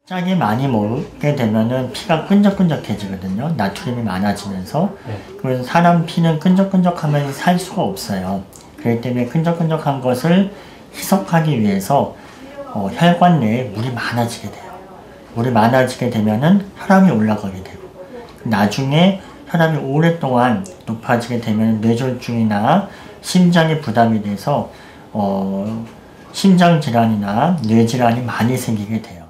짜게 많이 먹게 되면은 피가 끈적끈적해지거든요. 나트륨이 많아지면서. 그래서 사람 피는 끈적끈적하면 살 수가 없어요. 그렇기 때문에 끈적끈적한 것을 희석하기 위해서 혈관 내에 물이 많아지게 돼요. 물이 많아지게 되면은 혈압이 올라가게 되고, 나중에 혈압이 오랫동안 높아지게 되면 뇌졸중이나 심장에 부담이 돼서 심장질환이나 뇌질환이 많이 생기게 돼요.